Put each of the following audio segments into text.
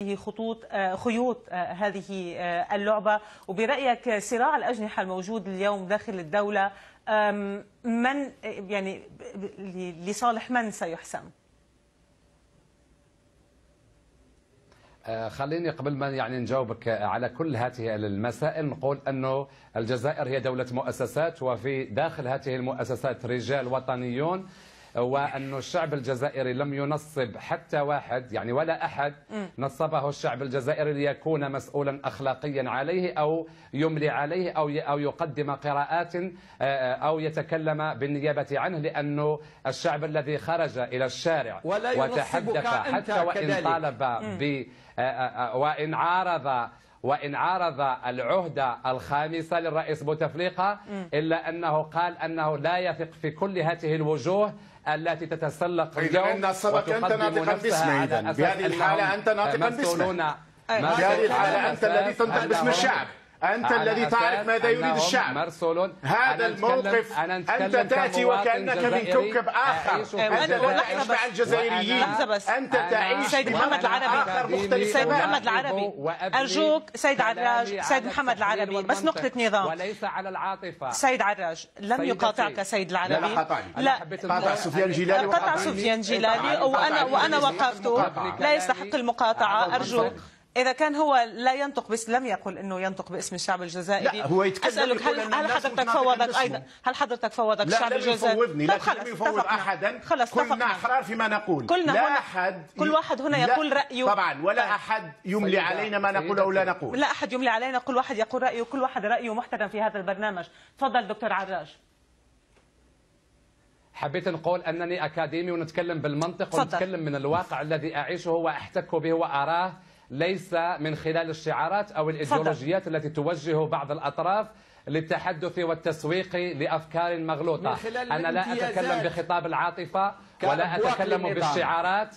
خيوط هذه اللعبة، وبرأيك صراع الأجنحة الموجود اليوم داخل الدولة من يعني لصالح من سيحسم؟ خليني قبل ما نجاوبك على كل هذه المسائل نقول أنه الجزائر هي دولة مؤسسات، وفي داخل هذه المؤسسات رجال وطنيون، وأن الشعب الجزائري لم ينصب حتى واحد ولا أحد نصبه الشعب الجزائري ليكون مسؤولا أخلاقيا عليه أو يملي عليه أو يقدم قراءات أو يتكلم بالنيابة عنه، لأنه الشعب الذي خرج إلى الشارع وتحدث حتى وإن طالب وإن عارض العهدة الخامسة للرئيس بوتفليقة، إلا أنه قال أنه لا يثق في كل هذه الوجوه التي تتسلق اليوم وتقدم نفسها على أساس بهذه الحالة أنت ناطقا باسمه. بهذه الحالة أنت الذي تنطق باسم الشعب، أنت الذي تعرف ماذا يريد الشعب. هذا الموقف أنت تأتي وكأنك من كوكب آخر، أنت لا تعيش مع الجزائريين، أنت تعيش سيد محمد العربي. سيد محمد العربي أرجوك سيد عراج، سيد محمد العربي بس نقطة نظام وليس على العاطفة. سيد عراج لم يقاطعك سيد العربي، لا قاطعني، لا قطع سفيان جيلاني وأنا وقفته، لا يستحق المقاطعة. أرجوك إذا كان هو لا ينطق لم يقل إنه ينطق باسم الشعب الجزائري، لا هو أسألك هل حضرتك فوضك أيضا؟ هل حضرتك فوضك الشعب الجزائري؟ لا لم يفوض أحدا، كلنا أحرار فيما نقول، لا أحد، كل واحد هنا يقول رأيه طبعا، ولا أحد يملي علينا ما نقول أو لا نقول، لا أحد يملي علينا، كل واحد يقول رأيه، كل واحد رأيه محترم في هذا البرنامج. تفضل دكتور عراج. حبيت نقول أنني أكاديمي ونتكلم بالمنطق ونتكلم من الواقع الذي أعيشه وأحتك به وأراه، ليس من خلال الشعارات أو الإيديولوجيات التي توجه بعض الأطراف للتحدث والتسويق لأفكار مغلوطة. أنا لا أتكلم بخطاب العاطفة ولا أتكلم بالشعارات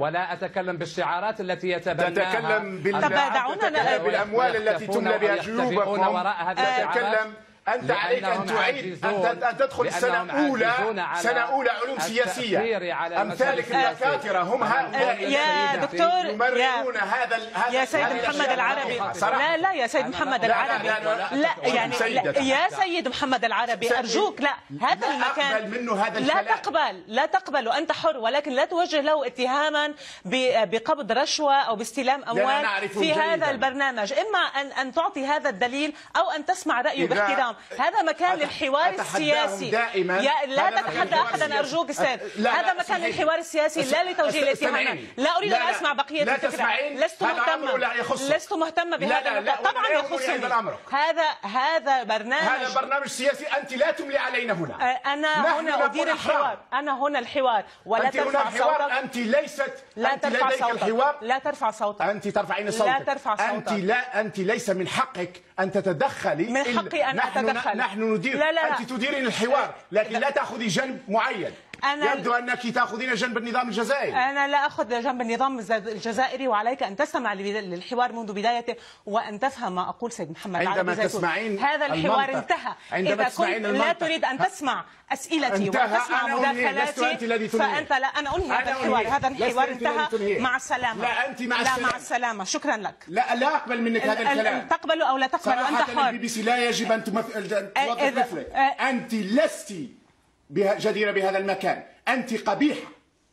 التي يتبناها. تتكلم بالأموال التي تملى بها جيوبكم وراء هذه الشعارات. أنت عليك أن تعيد أن تدخل سنة أولى علوم سياسية. أمثالك الدكاترة هم يا دكتور يمررون هذا يا سيد محمد العربي. لا يا سيد محمد العربي، لا يا سيد محمد العربي أرجوك، لا هذا المكان لا تقبل وأنت حر، ولكن لا توجه له اتهاما بقبض رشوة أو باستلام أموال في هذا البرنامج. إما أن تعطي هذا الدليل أو أن تسمع رأيه باحترام. هذا مكان للحوار السياسي، لا تتحدى أحدا أرجوك أستاذ. هذا مكان للحوار السياسي لا لتوجيه الاتهامات. لا أريد أن أسمع بقية الفكرة. لست مهتمة بهذا. طبعا يخصني. هذا برنامج سياسي. أنت لا تملي علينا هنا. أنا هنا أدير الحوار، أنا هنا الحوار، ولا ترفع صوتك. أنت ليست، لا ترفع صوتك، لا ترفع صوتك. أنت ترفعين صوتك، لا ترفع صوتك. أنت ليس من حقك أن تتدخلي. من حقي أن أتدخل. نحن ندير. لا. أنت تديرين الحوار، لكن لا تأخذي جنب معين. يبدو أنك تأخذين جنب النظام الجزائري. أنا لا أخذ جنب النظام الجزائري، وعليك أن تستمع للحوار منذ بدايته وأن تفهم ما أقول سيد محمد عندما تسمعين هذا الحوار انتهى. إذا كنت لا تريد أن تسمع أسئلتي وتسمع مداخلاتي فأنت لا. أنا أنهي هذا الحوار. هذا الحوار انتهى. مع السلامة. لا أنت مع السلامة. لا مع السلامة. شكرا لك. لا أقبل منك هذا الكلام. تقبل أو لا تقبل أنت حر. البي بي سي لا يجب أن توظف مثلك. أنت لست جديرة بهذا المكان، أنت قبيحة.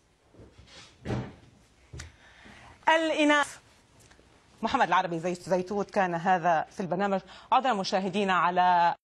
الإناث. محمد العربي زيتوت كان هذا في البرنامج. عذرا مشاهدينا على